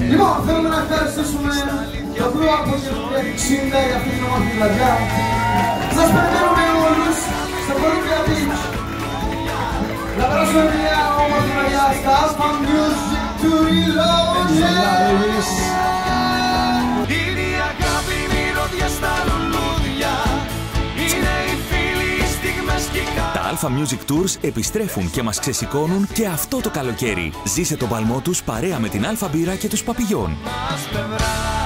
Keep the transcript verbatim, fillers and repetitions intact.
Λοιπόν, θέλουμε να ευχαριστήσουμε το Blue Alfa και εξήντα για αυτή την όμορφη βραδιά. Σας περιμένουμε όλους στο Κορυφαία Beach. Να περάσουμε μια όμορφη βραδιά στα Alfa Music to Reload. Είναι η αγάπη μυρωδιά στα λουλούδια. Είναι οι φίλοι, οι στιγμές και οι κα... Τα Alfa Music Tours επιστρέφουν και μας ξεσηκώνουν και αυτό το καλοκαίρι. Ζήσε τον παλμό τους παρέα με την Alfa Μπύρα και τους Παπηγιών. Μας πλευρά.